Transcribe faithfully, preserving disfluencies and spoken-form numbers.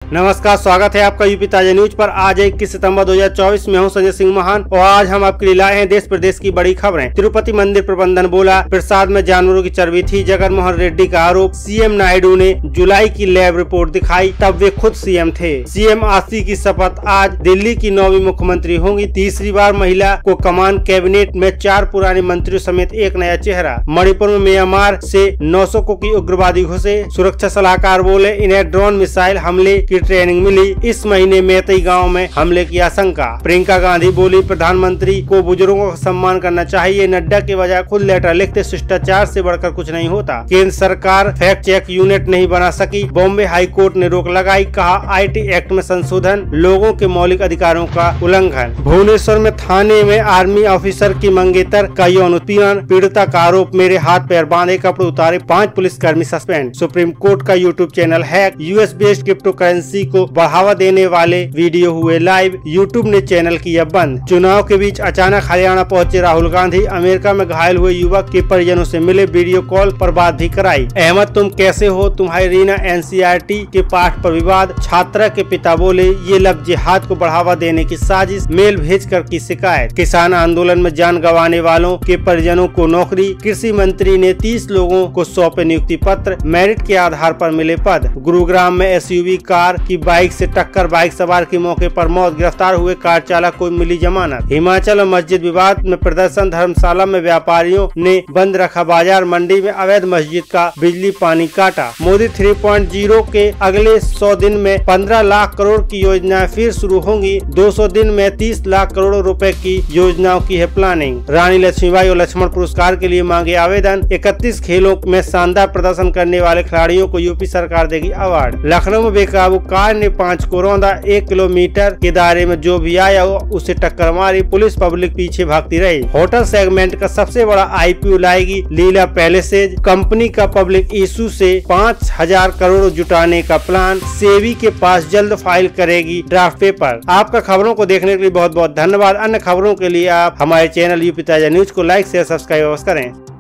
नमस्कार, स्वागत है आपका यूपी ताजा न्यूज पर। आज इक्कीस सितंबर दो हजार चौबीस में हूं संजय सिंह महान और आज हम आपके लिए लाए हैं देश प्रदेश की बड़ी खबरें। तिरुपति मंदिर प्रबंधन बोला प्रसाद में जानवरों की चर्बी थी, जगन मोहन रेड्डी का आरोप। सीएम नायडू ने जुलाई की लैब रिपोर्ट दिखाई, तब वे खुद सीएम थे। सीएम आशी की शपथ आज, दिल्ली की नौवीं मुख्यमंत्री होंगी। तीसरी बार महिला को कमान, कैबिनेट में चार पुराने मंत्रियों समेत एक नया चेहरा। मणिपुर में म्यांमार से नौ सौ की उग्रवादी घुसे, सुरक्षा सलाहकार बोले इन्हें ड्रोन मिसाइल हमले की ट्रेनिंग मिली। इस महीने मेतई गांव में हमले की आशंका। प्रियंका गांधी बोली प्रधानमंत्री को बुजुर्गों का सम्मान करना चाहिए। नड्डा के बजाय खुद लेटर लिखते, शिष्टाचार से बढ़कर कुछ नहीं होता। केंद्र सरकार फैक्ट चेक यूनिट नहीं बना सकी, बॉम्बे हाई कोर्ट ने रोक लगाई। कहा आईटी एक्ट में संशोधन लोगों के मौलिक अधिकारों का उल्लंघन। भुवनेश्वर में थाने में आर्मी ऑफिसर की मंगेतर का यौन उत्पीड़न, पीड़िता का आरोप मेरे हाथ पैर बांधे, कपड़े उतारे, पाँच पुलिसकर्मी सस्पेंड। सुप्रीम कोर्ट का YouTube channel hack, US based crypto currency को बढ़ावा देने वाले वीडियो हुए लाइव, यूट्यूब ने चैनल किया बंद। चुनाव के बीच अचानक हरियाणा पहुंचे राहुल गांधी, अमेरिका में घायल हुए युवक के परिजनों से मिले, वीडियो कॉल पर बात भी कराई। अहमद तुम कैसे हो, तुम्हारी रीना एनसीईआरटी के पाठ पर विवाद। छात्रा के पिता बोले ये लव जिहाद को बढ़ावा देने की साजिश, मेल भेजकर की शिकायत। किसान आंदोलन में जान गंवाने वालों के परिजनों को नौकरी। कृषि मंत्री ने तीस लोगों को सौंपे नियुक्ति पत्र, मेरिट के आधार पर मिले पद। गुरुग्राम में एसयूवी कार की बाइक से टक्कर, बाइक सवार की मौके पर मौत, गिरफ्तार हुए कार चालक को मिली जमानत। हिमाचल में मस्जिद विवाद में प्रदर्शन, धर्मशाला में व्यापारियों ने बंद रखा बाजार, मंडी में अवैध मस्जिद का बिजली पानी काटा। मोदी थ्री पॉइंट ज़ीरो के अगले सौ दिन में पंद्रह लाख करोड़ की योजनाएं फिर शुरू होंगी। दो सौ दिन में तीस लाख करोड़ रुपए की योजनाओं की है प्लानिंग। रानी लक्ष्मीबाई और लक्ष्मण पुरस्कार के लिए मांगे आवेदन। इकतीस खेलों में शानदार प्रदर्शन करने वाले खिलाड़ियों को यूपी सरकार देगी अवार्ड। लखनऊ में बेकाबू कार ने पाँच को रौंदा, एक किलोमीटर के दायरे में जो भी आया उसे टक्कर मारी, पुलिस पब्लिक पीछे भागती रही। होटल सेगमेंट का सबसे बड़ा आईपीओ लाएगी लीला पैलेसेज। कंपनी का पब्लिक इशू से पाँच हजार करोड़ जुटाने का प्लान, सेबी के पास जल्द फाइल करेगी ड्राफ्ट पेपर। आपका खबरों को देखने के लिए बहुत बहुत धन्यवाद। अन्य खबरों के लिए आप हमारे चैनल यूपी ताजा न्यूज को लाइक शेयर सब्सक्राइब करें।